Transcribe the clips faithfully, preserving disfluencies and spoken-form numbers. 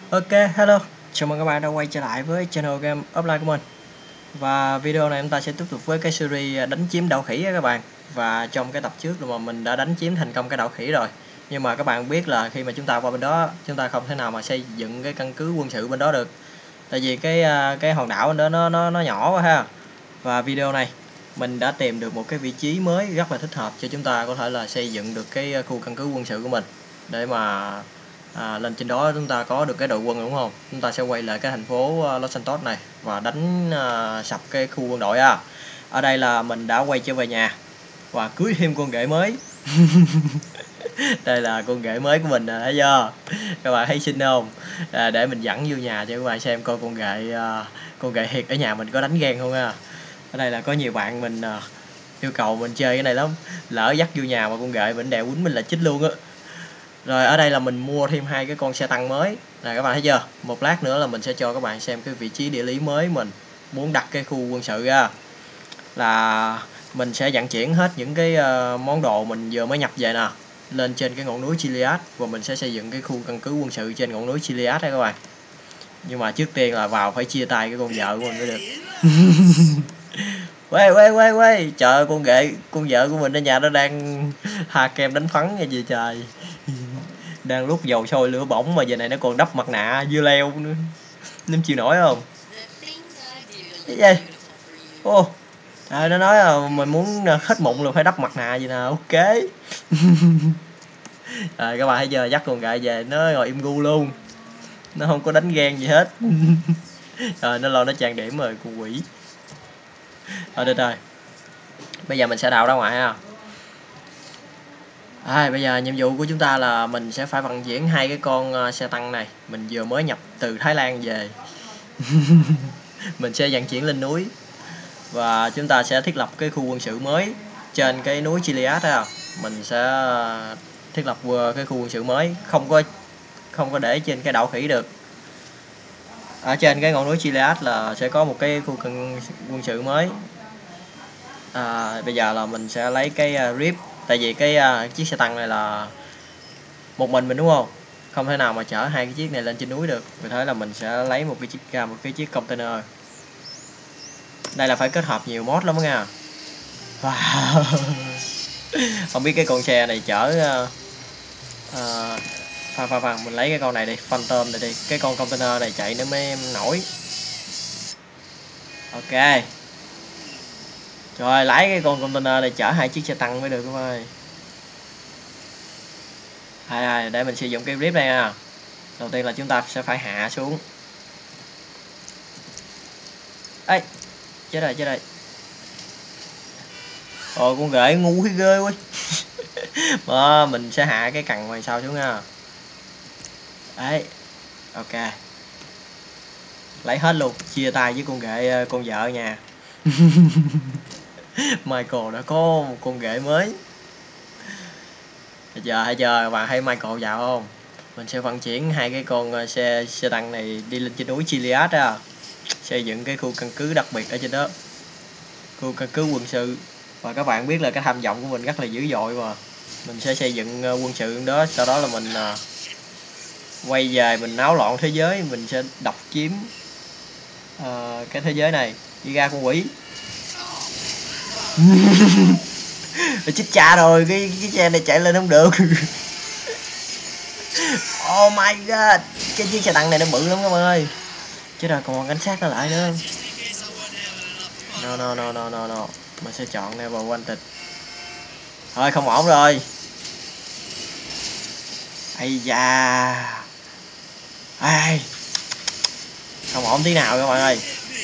Ok, hello, chào mừng các bạn đã quay trở lại với channel Game Offline của mình. Và video này chúng ta sẽ tiếp tục với cái series đánh chiếm đảo khỉ á các bạn. Và trong cái tập trước mà mình đã đánh chiếm thành công cái đảo khỉ rồi. Nhưng mà các bạn biết là khi mà chúng ta qua bên đó, chúng ta không thể nào mà xây dựng cái căn cứ quân sự bên đó được. Tại vì cái cái hòn đảo đó nó nó nó nhỏ quá ha. Và video này mình đã tìm được một cái vị trí mới rất là thích hợp cho chúng ta có thể là xây dựng được cái khu căn cứ quân sự của mình. Để mà à, lên trên đó chúng ta có được cái đội quân, đúng không? Chúng ta sẽ quay lại cái thành phố uh, Los Santos này và đánh uh, sập cái khu quân đội à. Ở đây là mình đã quay trở về nhà và cưới thêm con ghệ mới. Đây là con ghệ mới của mình nè, thấy chưa? Các bạn thấy xinh không? À, để mình dẫn vô nhà cho các bạn xem coi con ghệ uh, con ghệ thiệt ở nhà mình có đánh ghen không ha. Ở đây là có nhiều bạn mình uh, yêu cầu mình chơi cái này lắm, lỡ dắt vô nhà mà con ghệ mình đè quýnh mình là chích luôn á. Rồi ở đây là mình mua thêm hai cái con xe tăng mới nè, các bạn thấy chưa? Một lát nữa là mình sẽ cho các bạn xem cái vị trí địa lý mới mình muốn đặt cái khu quân sự ra. Là mình sẽ vận chuyển hết những cái uh, món đồ mình vừa mới nhập về nè lên trên cái ngọn núi Chiliad, và mình sẽ xây dựng cái khu căn cứ quân sự trên ngọn núi Chiliad đấy các bạn. Nhưng mà trước tiên là vào phải chia tay cái con vợ của mình mới được. Quay quay quay quay, trời ơi, con ghệ con vợ của mình ở nhà nó đang ha kem đánh phấn nghe gì trời. Đang lúc dầu sôi lửa bỏng mà giờ này nó còn đắp mặt nạ dưa leo nữa, nem chịu nổi không? Cái gì? Ô, à, nó nói là mình muốn hết mụn là phải đắp mặt nạ gì nè, ok. Rồi các bạn thấy giờ dắt con gậy về nó ngồi im gu luôn, nó không có đánh ghen gì hết. Rồi nó lo nó trang điểm rồi con quỷ. Thôi được rồi, bây giờ mình sẽ đào ra ngoài ha. À, bây giờ nhiệm vụ của chúng ta là mình sẽ phải vận chuyển hai cái con xe tăng này mình vừa mới nhập từ Thái Lan về. Mình sẽ vận chuyển lên núi và chúng ta sẽ thiết lập cái khu quân sự mới trên cái núi Chiliad ha. Mình sẽ thiết lập cái khu quân sự mới, không có không có để trên cái đảo khỉ được. Ở trên cái ngọn núi Chiliad là sẽ có một cái khu quân sự mới. À, bây giờ là mình sẽ lấy cái uh, rip, tại vì cái uh, chiếc xe tăng này là một mình mình, đúng không? Không thể nào mà chở hai cái chiếc này lên trên núi được, vì thế là mình sẽ lấy một cái chiếc ra một cái chiếc container. Đây là phải kết hợp nhiều mod lắm đó nha. Wow. Không biết cái con xe này chở uh, uh, khoan khoan khoan mình lấy cái con này đi, Phantom này đi, cái con container này chạy nó mới nổi. Ok. Rồi lấy cái con container này chở hai chiếc xe tăng mới được các ơi. Hay hay, để mình sử dụng cái grip đây nha. Đầu tiên là chúng ta sẽ phải hạ xuống. Ê, chết rồi chết rồi. Ồ, con ghệ ngu cái ghê quá. Mà mình sẽ hạ cái cằn ngoài sau xuống nha. Đấy, ok. Lấy hết luôn, chia tay với con ghệ con vợ nha. Michael đã có một con ghệ mới. Bây giờ hãy chờ bạn thấy Michael vào không? Mình sẽ vận chuyển hai cái con xe xe tăng này đi lên trên núi Chiliad á, xây dựng cái khu căn cứ đặc biệt ở trên đó, khu căn cứ quân sự. Và các bạn biết là cái tham vọng của mình rất là dữ dội mà. Mình sẽ xây dựng quân sự đó, sau đó là mình quay về mình náo loạn thế giới, mình sẽ độc chiếm uh, cái thế giới này. Đi ra con quỷ. Chết cha rồi, cái cái xe này chạy lên không được. Oh my god, cái chiếc xe tăng này nó bự lắm các bạn ơi. Chứ rồi còn cảnh sát nó lại nữa. No no no no no no, mình sẽ chọn Never Wanted. Thôi không ổn rồi. Ây da. Ai. Không ổn tí nào các bạn ơi.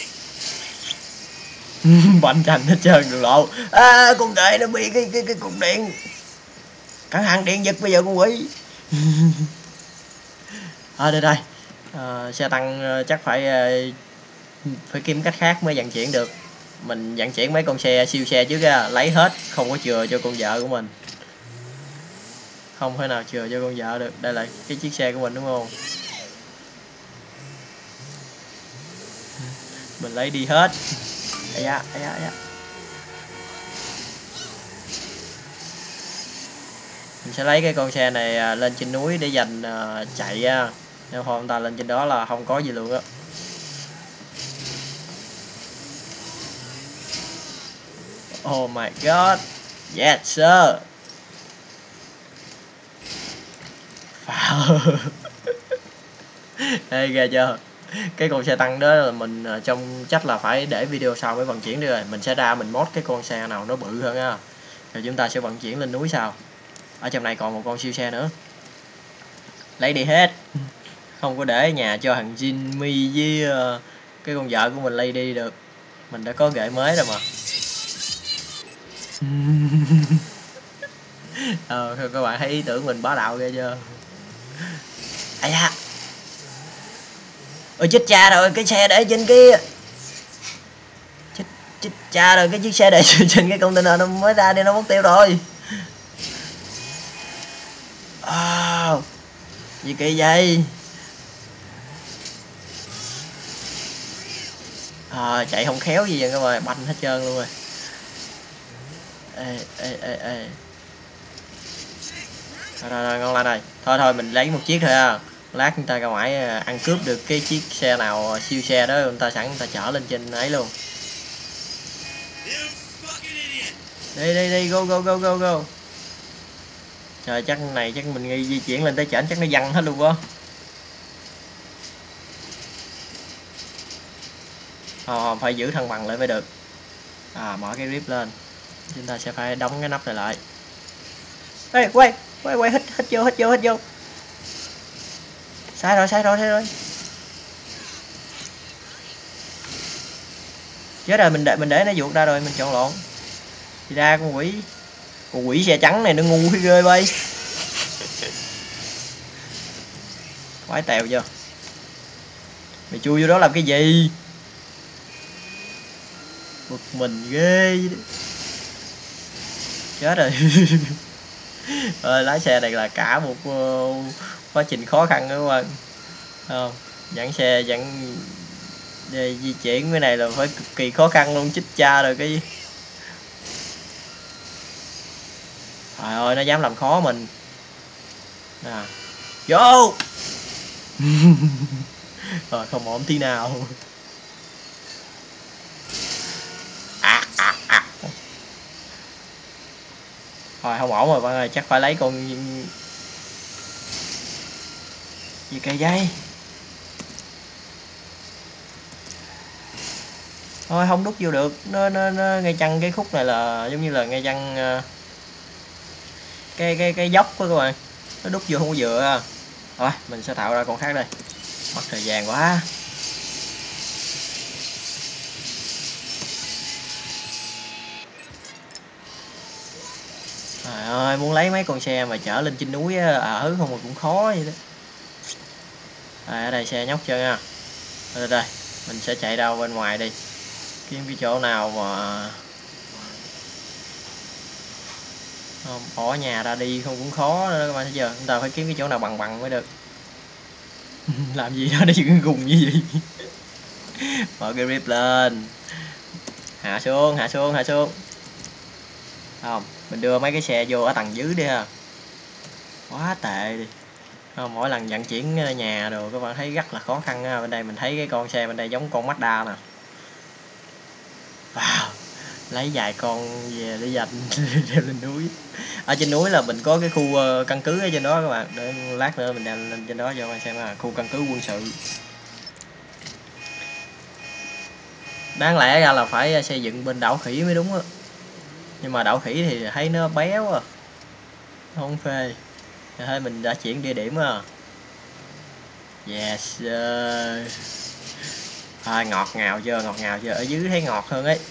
Bánh chành hết trơn đường lộ. À, con ghệ nó bị cái cái cái cục điện. Cẩn thận điện giật bây giờ con quỷ. À đây đây. À, xe tăng chắc phải phải kiếm cách khác mới vận chuyển được. Mình vận chuyển mấy con xe siêu xe trước ra, lấy hết, không có chừa cho con vợ của mình. Không thể nào chừa cho con vợ được. Đây là cái chiếc xe của mình đúng không? Mình lấy đi hết. Ây da, ây da, ây da. Mình sẽ lấy cái con xe này lên trên núi để dành chạy Nếu không chúng ta lên trên đó là không có gì luôn á. Oh my god. Yes sir. Wow. Đây kìa chưa. Cái con xe tăng đó là mình trong chắc là phải để video sau mới vận chuyển được rồi. Mình sẽ ra mình mod cái con xe nào nó bự hơn á. Rồi chúng ta sẽ vận chuyển lên núi sau. Ở trong này còn một con siêu xe nữa. Lấy đi hết. Không có để nhà cho thằng Jimmy với uh, cái con vợ của mình lấy đi được. Mình đã có ghệ mới rồi mà. Ờ, các bạn thấy ý tưởng mình bá đạo ghê chưa. Ây da. Ôi chết cha rồi, cái xe để trên kia. Chết, chết cha rồi, cái chiếc xe để trên cái container nó mới ra đi nó mất tiêu rồi. Oh, gì kỳ vậy. À, chạy không khéo gì vậy các bạn, banh hết trơn luôn rồi. Ê, ê, ê, ê. Rồi, rồi, rồi, ngon lành rồi. Thôi thôi mình lấy một chiếc thôi à. Lát chúng ta ra ngoài ăn cướp được cái chiếc xe nào siêu xe đó, chúng ta sẵn chúng ta chở lên trên ấy luôn. Đi đi đi, go go go go go. Trời chắc này chắc mình nghi di chuyển lên tới trển chắc nó văng hết luôn quá. Ờ, phải giữ thăng bằng lại mới được. À, mở cái rip lên. Chúng ta sẽ phải đóng cái nắp này lại. Ê, quay, quay, quay, hít, hít vô, hít vô, hít vô. Sai rồi, sai rồi, sai rồi. Chết rồi, mình để mình để nó vụt ra rồi, mình chọn lộn. Thì ra con quỷ, con quỷ xe trắng này nó ngu ghê bay. Quái tèo chưa? Mày chui vô đó làm cái gì? Bực mình ghê. Chết rồi. Rồi, lái xe này là cả một uh, quá trình khó khăn đó các bạn. Không, dẫn xe dẫn để di chuyển cái này là phải cực kỳ khó khăn luôn, chích cha rồi cái. Trời ơi, nó dám làm khó mình. À. Vô. Rồi không ổn tí nào. À, à, à. Rồi không ổn rồi bạn ơi, chắc phải lấy con gì cây dây. Thôi không đút vô được, nó nó, nó ngay chăng cái khúc này là giống như là ngay chăng uh, cái cái cái dốc đó các bạn, nó đút vô không có vừa. Rồi mình sẽ tạo ra con khác đây, mất thời gian quá. Trời ơi, muốn lấy mấy con xe mà chở lên trên núi ở không mà cũng khó vậy đó. Đây, ở đây xe nhóc chưa nha. Đây, đây mình sẽ chạy ra bên ngoài đi, kiếm cái chỗ nào mà bỏ nhà ra đi không cũng khó nữa đó các bạn. Thấy chưa, chúng ta phải kiếm cái chỗ nào bằng bằng mới được. Làm gì đó đi gùng như vậy. Mở cái rip lên, hạ xuống hạ xuống hạ xuống. Không, mình đưa mấy cái xe vô ở tầng dưới đi ha. Quá tệ đi. Không, mỗi lần vận chuyển nhà rồi các bạn thấy rất là khó khăn ha. Bên đây mình thấy cái con xe bên đây giống con Mazda nè. Wow, lấy vài con về để dành leo lên núi. Ở trên núi là mình có cái khu uh, căn cứ ở trên đó các bạn, để lát nữa mình đem lên trên đó cho các bạn xem là khu căn cứ quân sự. Đáng lẽ ra là phải xây dựng bên đảo khỉ mới đúng á, nhưng mà đảo khỉ thì thấy nó béo à, không phê. Thôi mình đã chuyển địa điểm à. Yes uh... à, ngọt ngào chưa, ngọt ngào chưa, ở dưới thấy ngọt hơn ấy.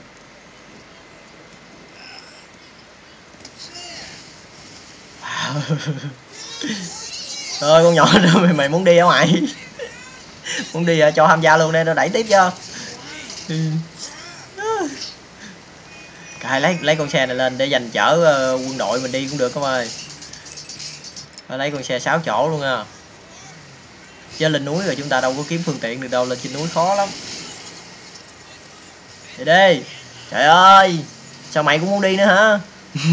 Wow. Thôi con nhỏ đó, mày, mày muốn đi ở ngoài. Muốn đi cho tham gia luôn đây, nó đẩy tiếp cho. Cài lấy lấy con xe này lên để dành chở uh, quân đội mình đi cũng được các ơi. Lấy con xe sáu chỗ luôn à. Chứ lên núi rồi chúng ta đâu có kiếm phương tiện được đâu, lên trên núi khó lắm. Đi đi. Trời ơi, sao mày cũng muốn đi nữa hả?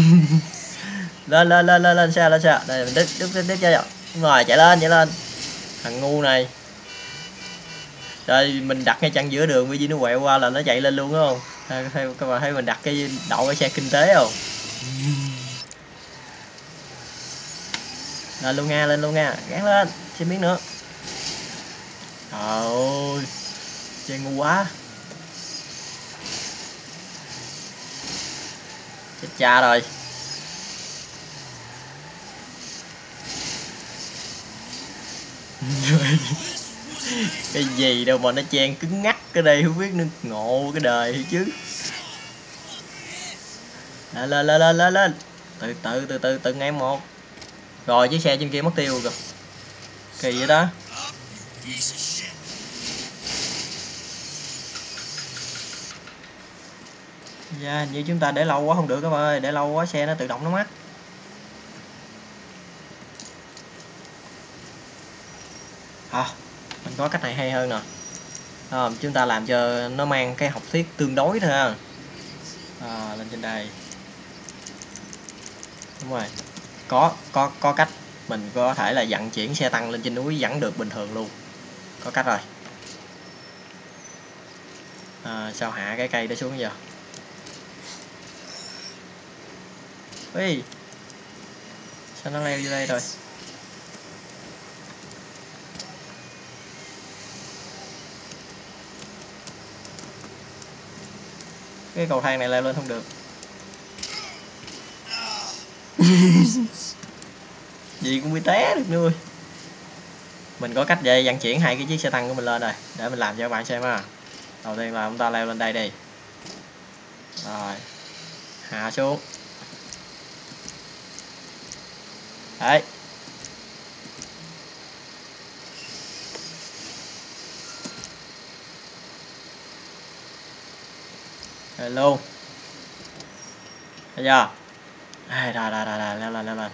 lên lên lên lên lên xe lên xe. Đây mình đứt đứt đứt cho. Đúng rồi, chạy lên chạy lên. Thằng ngu này. Rồi mình đặt ngay chặn giữa đường, với gì nó quẹo qua là nó chạy lên luôn, đúng không? Các bạn thấy mình đặt cái đậu cái xe kinh tế không? Lên luôn nha, lên luôn nha, gán lên, thêm miếng nữa. Trời ơi, chơi ngu quá. Chết cha rồi. Cái gì đâu mà nó chen cứng ngắc cái đây, không biết nó ngộ cái đời chứ. Lên lên lên lên lên, từ từ từ từ từng em một. Rồi chiếc xe trên kia mất tiêu rồi. Kỳ vậy đó. Dạ, yeah, như chúng ta để lâu quá không được các bạn ơi, để lâu quá xe nó tự động nó mất. À, mình có cách này hay hơn nè. À, chúng ta làm cho nó mang cái học thuyết tương đối thôi ha. À, lên trên đây. Đúng rồi. Có có có cách mình có thể là vận chuyển xe tăng lên trên núi vẫn được bình thường luôn. Có cách rồi. À, sao hạ cái cây đó xuống giờ? Ê, sao nó leo vô đây rồi? Cái cầu thang này leo lên không được. Gì cũng bị té được nuôi. Mình có cách để vận chuyển hai cái chiếc xe tăng của mình lên rồi, để mình làm cho các bạn xem ha. Đầu tiên là chúng ta leo lên đây đi. Rồi. Hạ xuống. Đấy. Rồi luôn. Thấy chưa? Đây, rồi, rồi, rồi, rồi, leo lên, leo lên.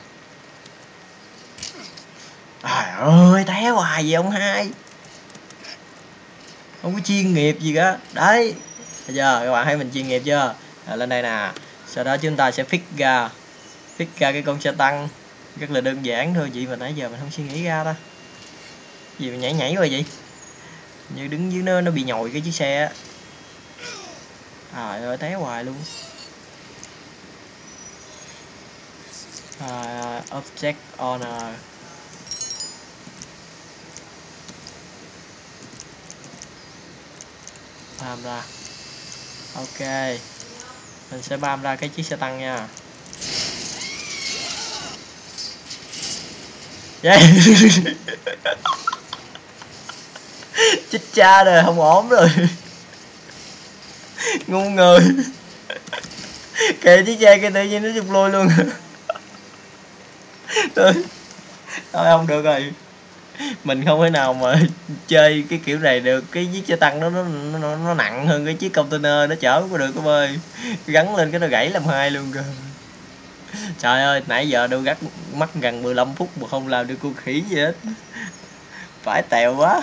Trời ơi, té hoài gì ông hai. Không có chuyên nghiệp gì cả. Đấy. Thấy chưa? Các bạn thấy mình chuyên nghiệp chưa? À, lên đây nè. Sau đó chúng ta sẽ fix ra. Fix ra cái con xe tăng. Rất là đơn giản thôi, vậy mà nãy giờ mình không suy nghĩ ra ta. Gì mà nhảy nhảy rồi vậy? Như đứng dưới nó nó bị nhồi cái chiếc xe á. Trời ơi, té hoài luôn. Uh, object owner. Bam ra. Ok, mình sẽ bam ra cái chiếc xe tăng nha. Yeah. Chết cha rồi, không ổn rồi. Ngu người. Kệ chiếc xe kia tự nhiên nó chụp lôi luôn. Thôi không được rồi, mình không thể nào mà chơi cái kiểu này được. Cái chiếc xe tăng nó nó nó, nó nặng hơn cái chiếc container, nó chở có được các ơi. Gắn lên cái nó gãy làm hai luôn cơ. Trời ơi, nãy giờ đâu gắt mất gần mười lăm phút mà không làm được con khỉ gì hết. Phải tèo quá.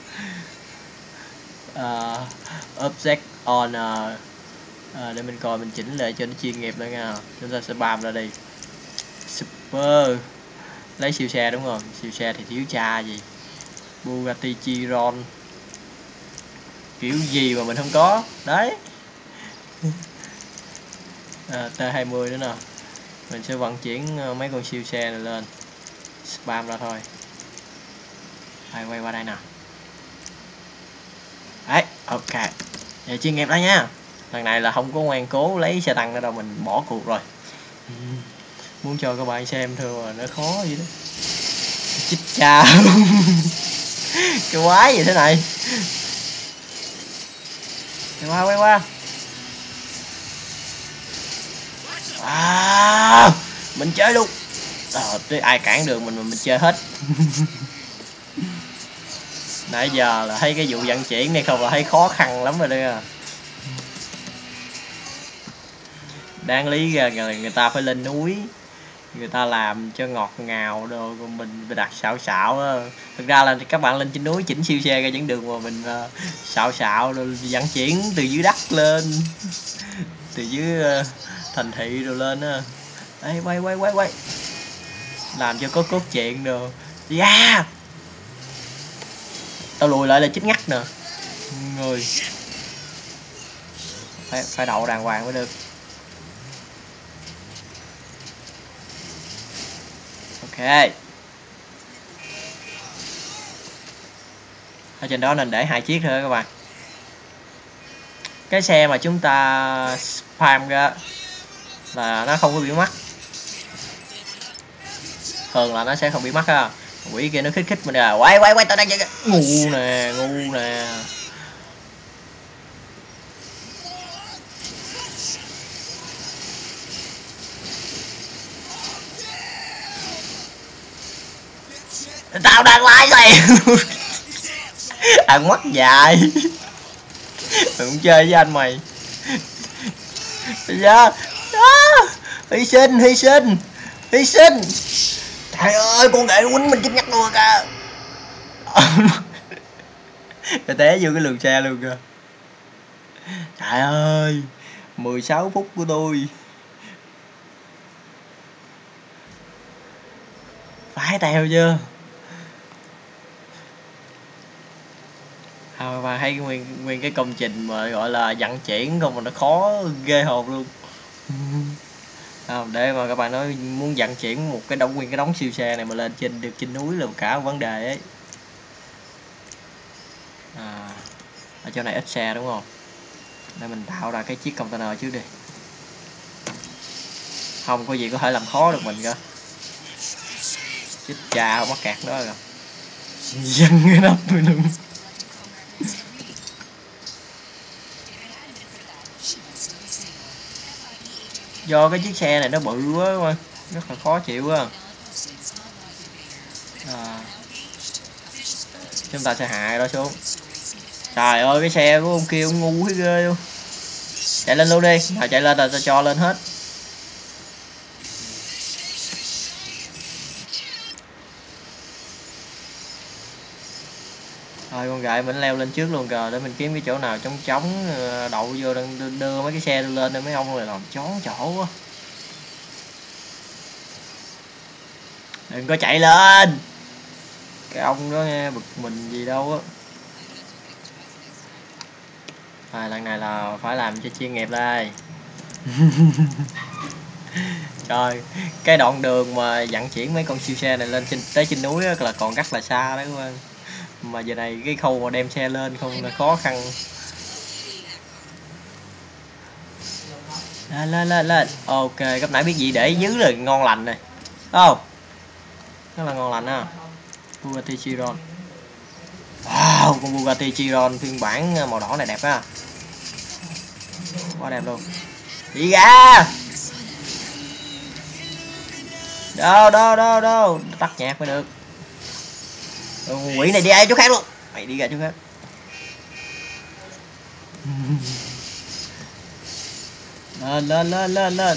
uh, Object on uh, uh, để mình coi, mình chỉnh lại cho nó chuyên nghiệp nữa nha. Chúng ta sẽ bam ra đi. Super. Lấy siêu xe đúng không? Siêu xe thì thiếu cha gì. Bugatti Chiron. Kiểu gì mà mình không có. Đấy. À, T hai mươi nữa nè. Mình sẽ vận chuyển mấy con siêu xe này lên. Spam ra thôi. Đây, quay qua đây nè. Đấy, ok. Vậy chuyên nghiệp đó nha. Lần này là không có ngoan cố lấy xe tăng nữa đâu, mình bỏ cuộc rồi. Muốn cho các bạn xem thôi mà nó khó vậy đó. Chích cha. Cái quái gì thế này. Quay qua, quay qua. À, mình chơi luôn. Ờ, ai cản được mình mà mình chơi hết. Nãy giờ là thấy cái vụ vận chuyển này không là thấy khó khăn lắm rồi đây à. Đáng lý ra người ta phải lên núi, người ta làm cho ngọt ngào đồ, còn mình đặt xạo xạo á. Thực ra là các bạn lên trên núi chỉnh siêu xe ra dẫn đường mà mình uh, xạo xạo rồi vận chuyển từ dưới đất lên, từ dưới uh, thành thị rồi lên á. Đây, quay quay quay quay, làm cho có cốt truyện đồ. Yeah. tao lùi lại là chết ngắt nè. Người phải, phải đậu đàng hoàng mới được. Ok, ở trên đó nên để hai chiếc thôi các bạn. Cái xe mà chúng ta spam ra là nó không có bị mắc, thường là nó sẽ không bị mắc ha. Quỷ kia nó khích khích mình à, quay quay quay tao đang ngu nè, ngu nè. Tao đang lái xe. Ăn mắt dài. Mày cũng chơi với anh mày. Bây giờ đó. Hy sinh, hy sinh, hy sinh. Trời ơi, con ghệ quýnh mình chết nhắc luôn kìa. Để té vô cái lường xe luôn kìa. Trời ơi, mười sáu phút của tôi. Phải tèo chưa? À, và hay nguyên nguyên cái công trình mà gọi là vận chuyển không mà nó khó ghê hồn luôn. À, để mà các bạn nói muốn vận chuyển một cái đống nguyên cái đống siêu xe này mà lên trên được trên núi là cả vấn đề ấy. À, ở chỗ này ít xe đúng không? Để mình tạo ra cái chiếc container trước đi. Không có gì có thể làm khó được mình cơ. Chết cha không mắc kẹt đó rồi. Dân cái nắp tôi luôn. Do cái chiếc xe này nó bự quá mà rất là khó chịu quá. À, chúng ta sẽ hạ đó xuống. Trời ơi, cái xe của ông kia ông ngu thấy ghê luôn. Chạy lên luôn đi, nào chạy lên là ta cho lên hết. Thôi con gái mình leo lên trước luôn kìa, để mình kiếm cái chỗ nào trống trống đậu vô, đưa, đưa mấy cái xe lên để mấy ông này làm chón chỗ quá. Đừng có chạy lên. Cái ông đó nghe bực mình gì đâu á. À, lần này là phải làm cho chuyên nghiệp đây. Trời, cái đoạn đường mà vận chuyển mấy con siêu xe này lên trên tới trên núi là còn rất là xa đấy các bạn. Mà giờ này cái khâu mà đem xe lên không là khó khăn. Lên lên lên lên. Ok, cấp nãy biết gì để dưới là ngon lành này. Oh, rất là ngon lành ha. Bugatti Chiron. Wow, con Bugatti Chiron phiên bản màu đỏ này đẹp á. Quá đẹp luôn. Đi ra. Đâu đâu đâu đâu, tắt nhạc mới được. Ừ, quỷ này đi ai chỗ khác luôn. Mày đi ra chỗ khác. Lên lên lên lên lên.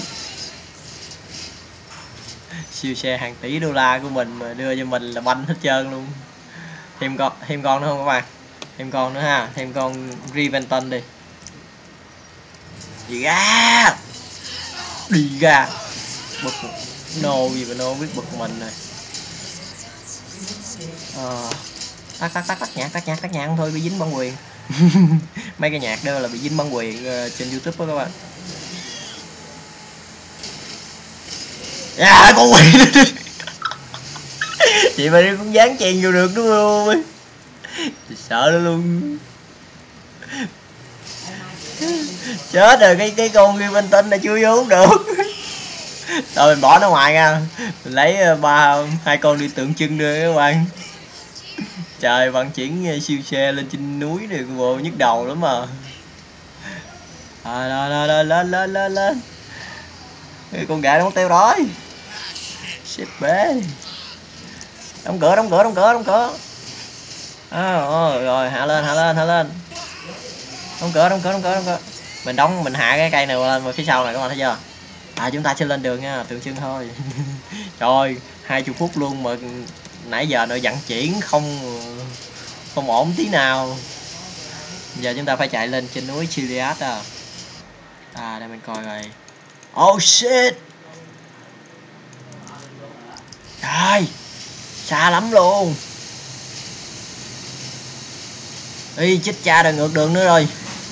Siêu xe hàng tỷ đô la của mình mà đưa cho mình là banh hết trơn luôn. Thêm con thêm con nữa không các bạn? Thêm con nữa ha, thêm con Riventon đi. Đi ra. Đi ra. Bực nô gì mà nô biết bực mình này. Ờ, tắt tắt tắt tắt nhạc tắt nhạc tắt nhạc thôi, bị dính bản quyền. Mấy cái nhạc đó là bị dính bản quyền uh, trên YouTube đó các bạn. À, con quỷ. Chị mà cũng dán chèn vô được đúng không? Chị sợ nó luôn. Chết rồi, cái cái con ghi bên tinh này chưa vô được. Thôi mình bỏ nó ngoài nha. Mình lấy ba hai con đi tượng trưng đưa các bạn. Trời, vận chuyển siêu xe lên trên núi này bộ nhức đầu lắm mà. À, lên lên lên lên lên lên. Cái con gà nó mất tiêu rồi. Shit bế. Đóng cửa đóng cửa đóng cửa đóng cửa. À, rồi hạ lên hạ lên hạ lên. Đóng cửa đóng cửa đóng cửa đóng cửa. Mình đóng mình hạ cái cây này lên vào phía sau này các bạn thấy chưa? À, chúng ta sẽ lên đường nha, tượng trưng thôi. Trời, hai mươi phút luôn mà nãy giờ nó vận chuyển không không ổn tí nào. Giờ chúng ta phải chạy lên trên núi Chiliad à. À, đây mình coi rồi. Oh shit. Trời, xa lắm luôn. Ý chết cha rồi, ngược đường nữa rồi.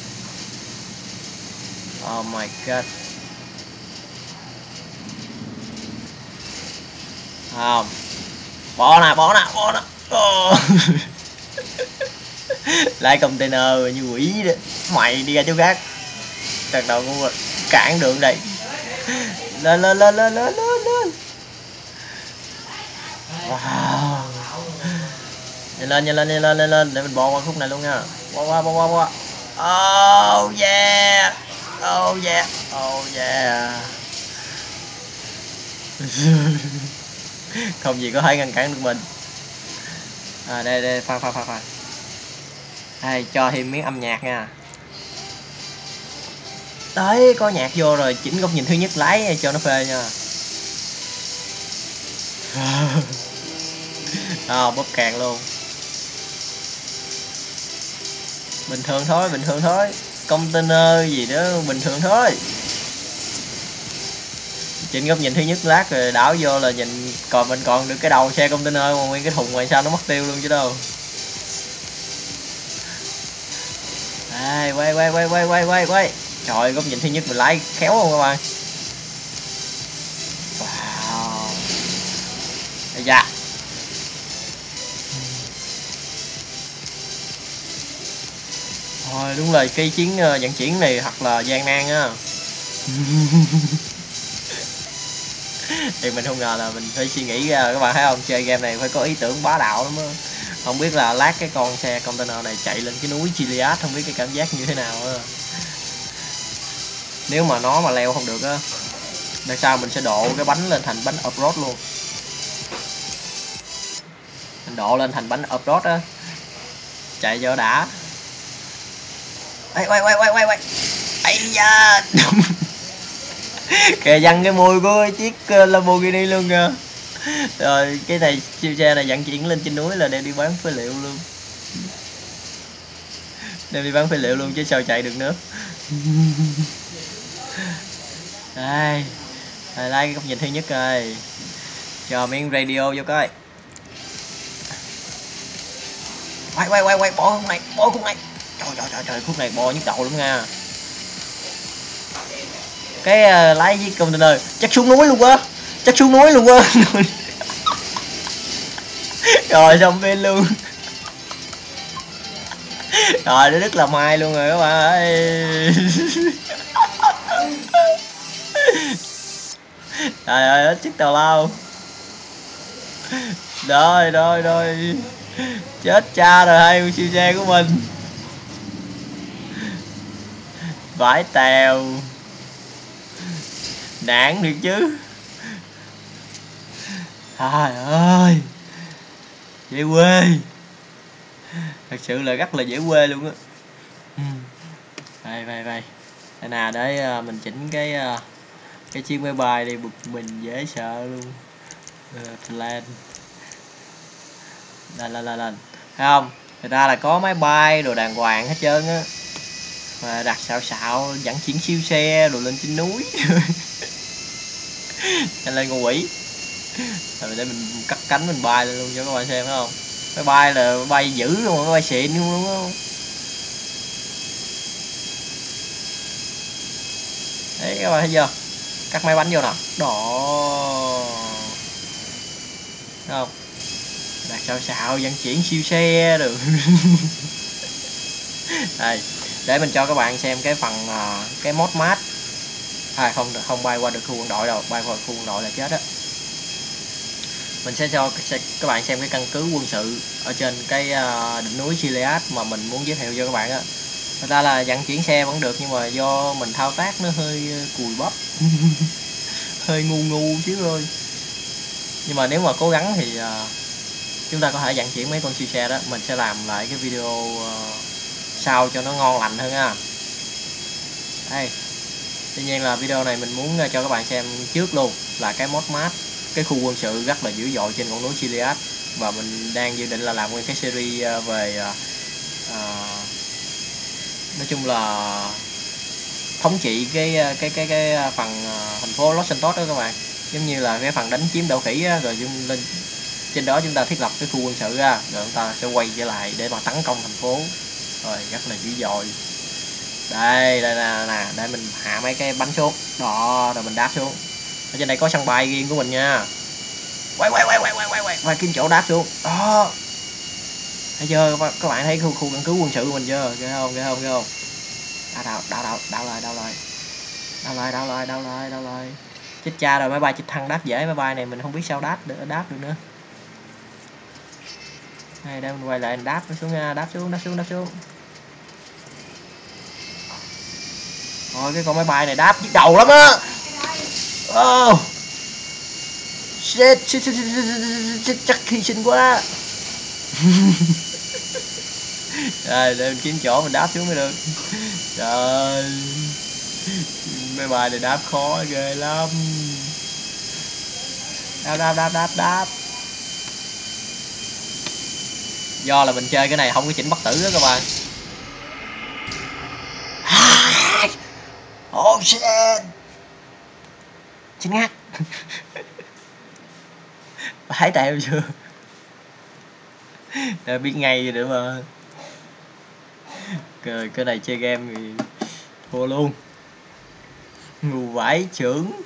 Oh my god. Không. Bỏ nè, bỏ nè, bỏ nè. Oh. Lại container như quỷ đó. Mày đi ra chỗ khác. Thật đầu ngu rồi. Cản đường đây. Lên lên lên lên lên lên. Wow. Nhanh lên nhanh lên nhanh lên lên lên để mình bò qua khúc này luôn nha. Bò qua bò qua bò qua. Oh yeah. Oh yeah. Oh yeah. Không gì có thể ngăn cản được mình. À đây đây khoan khoan khoan khoan. Đây cho thêm miếng âm nhạc nha. Đấy có nhạc vô rồi, chỉnh góc nhìn thứ nhất lái cho nó phê nha. À, bóp càng luôn. Bình thường thôi, bình thường thôi. Container gì đó bình thường thôi. Chỉnh góc nhìn thứ nhất lát rồi đảo vô là nhìn còn mình còn được cái đầu xe container mà nguyên cái thùng ngoài sao nó mất tiêu luôn chứ đâu. Đây, quay quay quay quay quay quay quay. Trời, góc nhìn thứ nhất mình lái khéo không các bạn. Wow. Ây da. Thôi đúng là cái chiến vận chuyển này thật là gian nan á. Thì mình không ngờ là mình phải suy nghĩ ra, các bạn thấy không, chơi game này phải có ý tưởng bá đạo lắm á. Không biết là lát cái con xe container này chạy lên cái núi Chiliad không biết cái cảm giác như thế nào á. Nếu mà nó mà leo không được á, đằng sau mình sẽ độ cái bánh lên thành bánh off-road luôn. Mình độ lên thành bánh off-road á, chạy cho đã. Quay quay quay quay quay quay. Ây da. Kìa văng cái môi của chiếc Lamborghini luôn kìa. Rồi cái này siêu xe này vận chuyển lên trên núi là đem đi bán phế liệu luôn. Đem đi bán phế liệu luôn chứ sao chạy được nữa. Đây. Đây lấy cái góc nhìn thứ nhất rồi. Cho miếng radio vô coi. Quay quay quay quay bỏ khúc này, bỏ khúc này. Trời trời trời trời, khúc này bò nhức đầu lắm nha. Cái uh, lái với container chắc xuống núi luôn quá, chắc xuống núi luôn quá. Rồi xong bên luôn. Rồi nó rất là may luôn rồi các bạn ơi. Trời ơi hết chiếc tào lao. Rồi rồi rồi. Chết cha rồi hai siêu xe của mình. Vãi tèo. Nản được chứ. Trời ơi. Dễ quê. Thật sự là rất là dễ quê luôn á. Đây đây đây. Đây nè để mình chỉnh cái cái chiếc máy bay đi, bực mình dễ sợ luôn. Plan. Lên lên lên lên. Thấy không? Người ta là có máy bay đồ đàng hoàng hết trơn á. Mà đặt xạo xạo dẫn chuyển siêu xe rồi lên trên núi. Nhanh lên con quỷ. Rồi để mình cắt cánh mình bay lên luôn cho các bạn xem, phải không? Máy bay là bay dữ luôn, máy bay xịn luôn đúng không? Đấy các bạn thấy chưa? Cắt máy bánh vô nè. Đó. Thấy không? Đặt xạo xạo vận chuyển siêu xe rồi. Đây, để mình cho các bạn xem cái phần uh, cái mod mát. À không không bay qua được khu quân đội đâu, bay qua khu quân đội là chết á. Mình sẽ cho các bạn xem cái căn cứ quân sự ở trên cái uh, đỉnh núi Chiliad mà mình muốn giới thiệu cho các bạn á. Người ta là vận chuyển xe vẫn được nhưng mà do mình thao tác nó hơi cùi bắp. Hơi ngu ngu chứ thôi. Nhưng mà nếu mà cố gắng thì uh, chúng ta có thể vận chuyển mấy con siêu xe đó. Mình sẽ làm lại cái video uh, sau cho nó ngon lành hơn ha. Đây. Tuy nhiên là video này mình muốn cho các bạn xem trước luôn là cái mod mát, cái khu quân sự rất là dữ dội trên ngọn núi Chiliad. Và mình đang dự định là làm nguyên cái series về uh, uh, nói chung là thống trị cái cái cái cái phần uh, thành phố Los Santos đó các bạn. Giống như là cái phần đánh chiếm đảo khỉ á, rồi lên trên đó chúng ta thiết lập cái khu quân sự ra, rồi chúng ta sẽ quay trở lại để mà tấn công thành phố Rồi rất là dữ dội. Đây đây nè nè, để mình hạ mấy cái bánh xuống đó, rồi mình đáp xuống. Ở trên đây có sân bay riêng của mình nha. Quay quay quay quay quay quay quay quay kiếm chỗ đáp xuống đó. Thấy chưa các bạn, thấy khu, khu căn cứ quân sự của mình chưa? Ghê không ghê không ghê không? Đau đau đau đau đau lại đau lại đau lại đau lại đau lại đau lại. Chết cha rồi, máy bay trực thăng đáp dễ, máy bay này mình không biết sao đáp được đáp được nữa. Đây đây mình quay lại đáp xuống nha, đáp xuống đáp xuống đáp xuống. Rồi cái con máy bay này đáp nhức đầu lắm á. Oh. Shit, shit, shit, shit, shit, chắc hy sinh quá. Rồi để mình kiếm chỗ mình đáp xuống mới được. Trời, máy bay này đáp khó ghê lắm. Đáp đáp đáp đáp đáp. Do là mình chơi cái này không có chỉnh bất tử đó các bạn. Oh shit. Chính ngắt. Thấy tèo chưa? Đã biết ngay nữa mà. Cười, cái này chơi game thì thua luôn. Ngu vãi trưởng.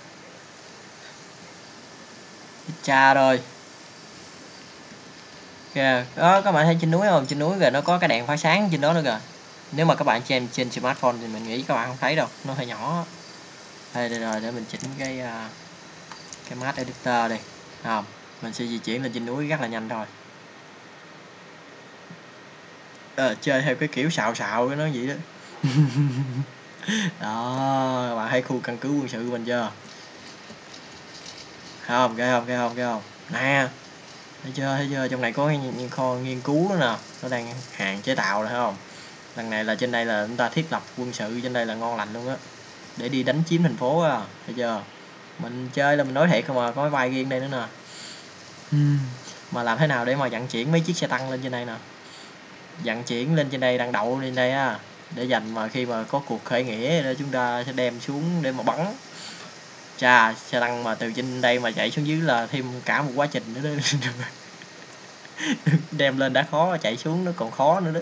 Cha rồi. Kìa, đó các bạn thấy trên núi không? Trên núi kìa nó có cái đèn phát sáng trên đó nữa kìa. Nếu mà các bạn xem trên smartphone thì mình nghĩ các bạn không thấy đâu, nó hơi nhỏ. Đây, đây rồi để mình chỉnh cái uh, cái map editor đây. Không, mình sẽ di chuyển lên trên núi rất là nhanh thôi. À, chơi theo cái kiểu xạo xạo cái nó vậy đó. Đó, các bạn thấy khu căn cứ quân sự của mình chưa? Không, ghê không, ghê không, ghê không? Nè, thấy chưa, thấy chưa? Trong này có những kho nghiên cứu nữa nè, nó đang hàng chế tạo rồi thấy không? Lần này là trên đây là chúng ta thiết lập quân sự, trên đây là ngon lành luôn á, để đi đánh chiếm thành phố á, thấy chưa? Mình chơi là mình nói thiệt không mà, có cái vai riêng đây nữa nè. Hmm. Mà làm thế nào để mà vận chuyển mấy chiếc xe tăng lên trên đây nè, vận chuyển lên trên đây, đang đậu lên đây á, để dành mà khi mà có cuộc khởi nghĩa để chúng ta sẽ đem xuống để mà bắn. Chà, xe tăng mà từ trên đây mà chạy xuống dưới là thêm cả một quá trình nữa đó. Đem lên đã khó, chạy xuống nó còn khó nữa đó.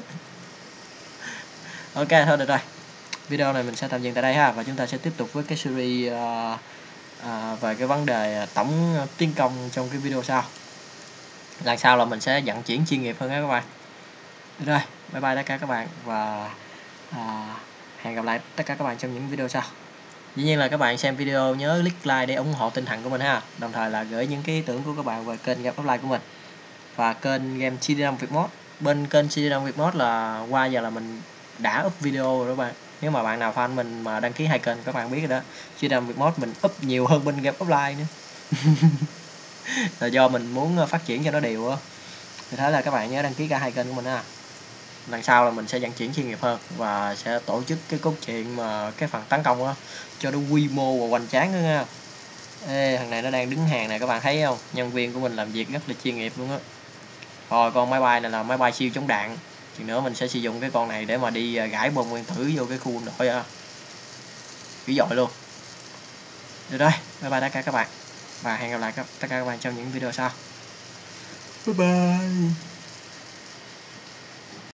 Ok thôi được rồi, video này mình sẽ tạm dừng tại đây ha, và chúng ta sẽ tiếp tục với cái series uh, uh, về cái vấn đề tổng tiến công trong cái video sau. Lần sau là mình sẽ vận chuyển chuyên nghiệp hơn các bạn. Được rồi, bye bye tất cả các bạn, và uh, hẹn gặp lại tất cả các bạn trong những video sau. Dĩ nhiên là các bạn xem video nhớ click like để ủng hộ tinh thần của mình ha, đồng thời là gửi những cái ý tưởng của các bạn về kênh Game Offline của mình và kênh Game xê đê năm Việt Mod. Bên kênh xê đê năm Việt Mod là qua giờ là mình đã up video rồi các bạn. Nếu mà bạn nào fan mình mà đăng ký hai kênh các bạn biết rồi đó, xê đê năm Việt Mod mình up nhiều hơn bên Game Offline nữa. Là do mình muốn phát triển cho nó đều á. Thì thế là các bạn nhớ đăng ký cả hai kênh của mình ha. Lần sau là mình sẽ vận chuyển chuyên nghiệp hơn và sẽ tổ chức cái cốt truyện mà cái phần tấn công á cho nó quy mô và hoành tráng nữa nha. Ê, thằng này nó đang đứng hàng này, các bạn thấy không? Nhân viên của mình làm việc rất là chuyên nghiệp luôn á. Rồi con máy bay này là máy bay siêu chống đạn. Chừng nữa mình sẽ sử dụng cái con này để mà đi gãi bom nguyên tử vô cái khu quân đội á. Dữ dội luôn. Được rồi, bye bye tất cả các bạn. Và hẹn gặp lại tất cả các bạn trong những video sau. Bye bye.